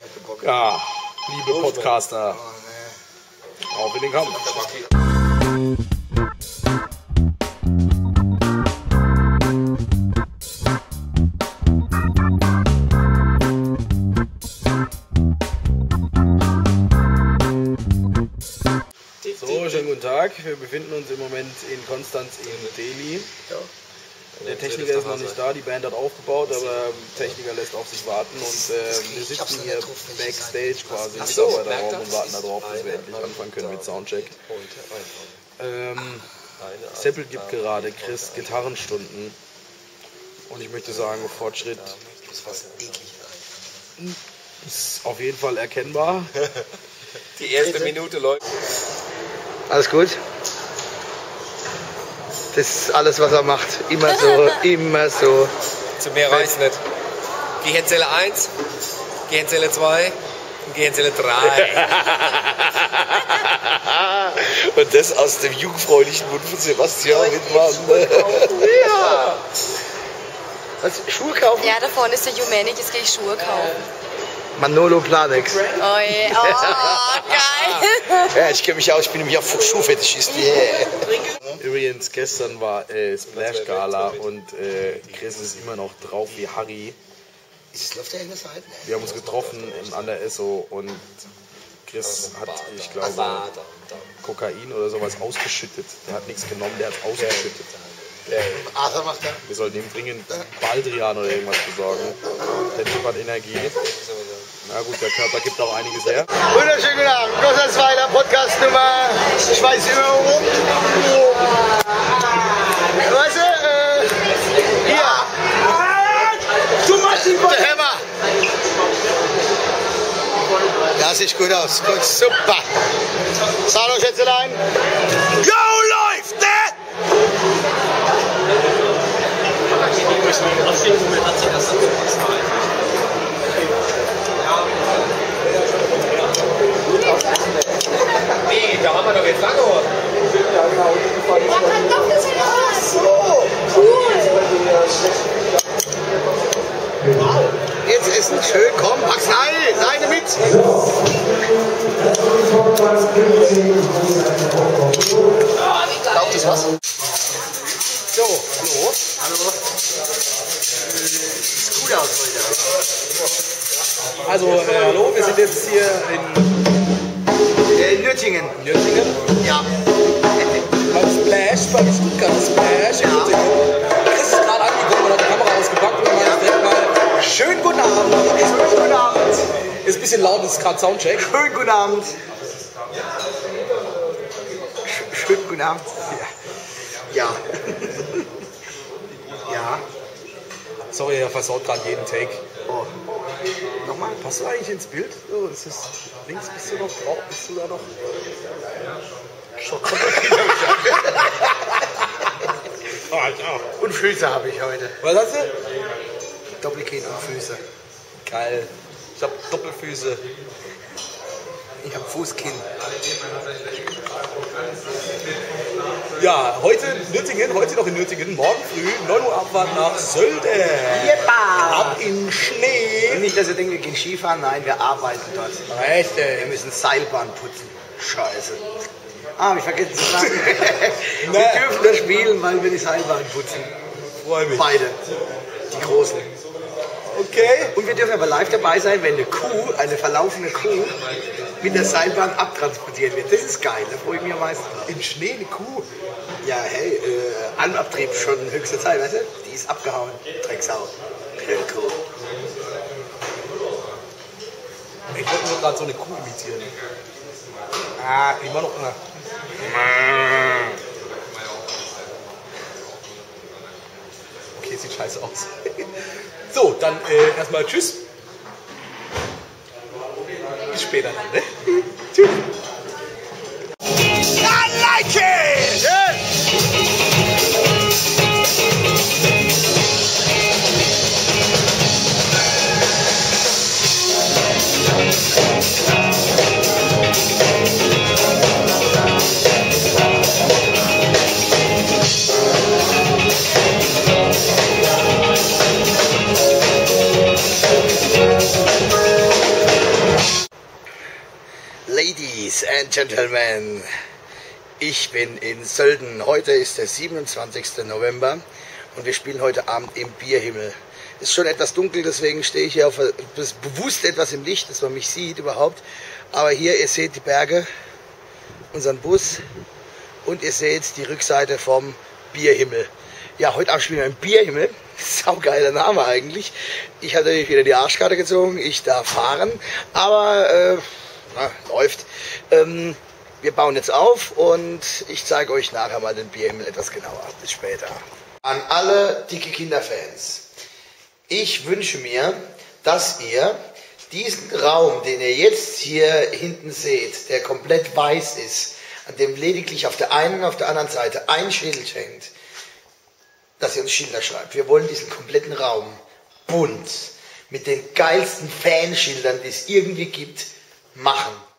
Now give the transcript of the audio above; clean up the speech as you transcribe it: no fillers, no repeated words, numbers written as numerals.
Ja, liebe Podcaster, auf in den Kampf. So, schönen guten Tag. Wir befinden uns im Moment in Konstanz in Delhi. Der Techniker ist noch nicht da, die Band hat aufgebaut, aber der Techniker lässt auf sich warten und wir sitzen hier backstage quasi im Mitarbeiterraum und warten darauf, dass wir endlich anfangen können mit Soundcheck. Seppel gibt gerade Chris Gitarrenstunden und ich möchte sagen, Fortschritt ist auf jeden Fall erkennbar. Die erste Minute läuft. Alles gut? Das ist alles, was er macht. Immer so, immer so. Zu mehr reicht's nicht. Gehirnzelle 1, Gehirnzelle 2 und Gehirnzelle 3. Und das aus dem jugendfreundlichen Mund von Sebastian Wittmann. Ja. Was, Schuhe kaufen? Ja, da vorne ist der Humanic, jetzt gehe ich Schuhe kaufen. Manolo Planex. Oh, yeah. Oh geil. Ja, ich kenne mich aus, ich bin nämlich auch Schuhfetischist. Yeah. Übrigens, gestern war Splash Gala und Chris ist immer noch drauf wie Harry. Läuft der in der Seite? Wir haben uns getroffen an der Esso und Chris hat, ich glaube, Kokain oder sowas ausgeschüttet. Der hat nichts genommen, der hat es ausgeschüttet. Arthur macht er. Wir sollten ihm dringend Baldrian oder irgendwas besorgen. Der Typ hat Energie. Na gut, der Körper gibt auch einiges her. Wunderschönen guten Abend. Großarztweiler, Podcast Nummer, ich weiß immer warum. Weißt du, hier. Du machst ihn der Hammer. Ja, sieht gut aus. Gut, super. Hallo Schätzelein. Go läuft, ne? Nee, da haben wir doch jetzt lange geholt. Wow. Jetzt essen, schön, komm, Max, nein, mit. Glaubt das was? So, hallo. Hallo. Sieht gut aus heute. Also, hallo, wir sind jetzt hier In Nürtingen. Nürtingen. Ja. Beim Stuttgart Splash in Nürtingen. Chris ist gerade angekommen und hat die Kamera ausgepackt und dann direkt mal schönen guten Abend. Schönen guten Abend. Ist ein bisschen laut, ist gerade Soundcheck. Schönen guten Abend. Schönen guten Abend. Ja. Ja. Sorry, er versaut gerade jeden Take. Oh. Nochmal? Passt du eigentlich ins Bild? Oh, ist das links, bist du noch drauf? Bist du da noch? Und Füße habe ich heute. Was hast du? Doppelkinn und Füße. Geil. Ich hab Doppelfüße. Ich habe Fußkinn. Ja, heute noch in Nürtingen, morgen früh, 9 Uhr Abfahrt nach Sölde. Jeppa! Ab in Schnee. Nicht, dass ihr denkt, wir gehen Skifahren. Nein, wir arbeiten dort. Echt, Wir ey. müssen Seilbahn putzen. Scheiße. Hab ich vergessen zu sagen. Wir dürfen da spielen, weil wir die Seilbahn putzen. Freu mich. Beide. Die Großen. Okay. Und wir dürfen aber live dabei sein, wenn eine verlaufene Kuh, mit der Seilbahn abtransportiert wird. Das ist geil, da freue ich mich am meisten. Im Schnee eine Kuh. Ja, hey, Anabtrieb schon höchste Zeit, weißt du? Die ist abgehauen. Drecksau. Blöde Kuh. Ich wollte nur gerade so eine Kuh imitieren. Immer noch. Okay, sieht scheiße aus. So, dann erstmal tschüss. Bis später dann, ne? Tschüss. I like it! Ladies and Gentlemen, ich bin in Sölden. Heute ist der 27. November und wir spielen heute Abend im Bierhimmel. Es ist schon etwas dunkel, deswegen stehe ich hier bewusst etwas im Licht, dass man mich sieht überhaupt. Aber hier, ihr seht die Berge, unseren Bus und ihr seht die Rückseite vom Bierhimmel. Ja, heute Abend spielen wir im Bierhimmel. Saugeiler Name eigentlich. Ich hatte natürlich wieder die Arschkarte gezogen, ich darf fahren, aber läuft. Wir bauen jetzt auf und ich zeige euch nachher mal den Bierhimmel etwas genauer. Bis später. An alle dicke Kinderfans. Ich wünsche mir, dass ihr diesen Raum, den ihr jetzt hier hinten seht, der komplett weiß ist, an dem lediglich auf der einen und auf der anderen Seite ein Schild hängt, dass ihr uns Schilder schreibt. Wir wollen diesen kompletten Raum bunt mit den geilsten Fanschildern, die es irgendwie gibt, machen.